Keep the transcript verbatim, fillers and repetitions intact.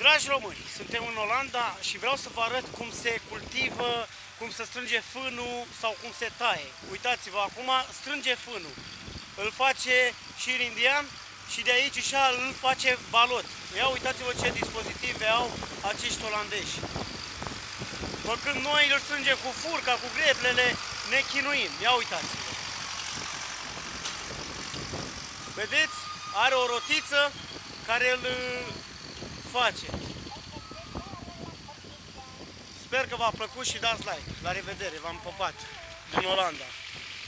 Dragi români, suntem în Olanda și vreau să vă arăt cum se cultivă, cum se strânge fânul sau cum se taie. Uitați-vă, acum strânge fânul. Îl face șir indian și de aici așa îl face balot. Ia uitați-vă ce dispozitive au acești olandezi. Bă, când noi îl strângem cu furca, cu greblele, ne chinuim. Ia uitați-vă. Vedeți? Are o rotiță care îl face. Sper că v-a plăcut și dați like. La revedere, v-am pupat din Olanda.